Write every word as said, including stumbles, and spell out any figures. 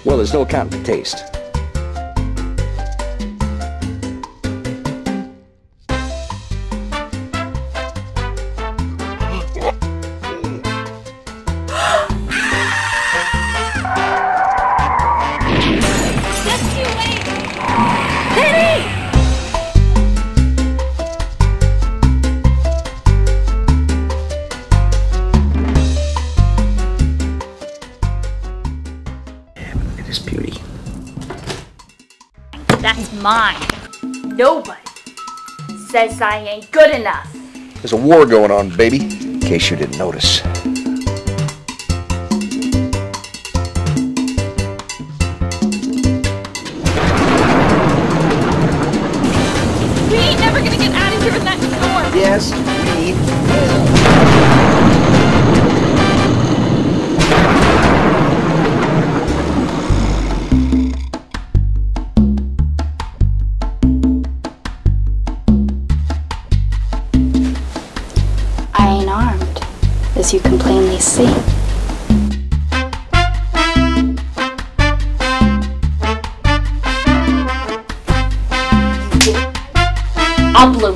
Well, there's no accounting for taste. Beauty. That's mine. Nobody says I ain't good enough. There's a war going on, baby, in case you didn't notice. We ain't never gonna get out of here in that storm. Yes, we will. I ain't armed, as you can plainly see. I'll blow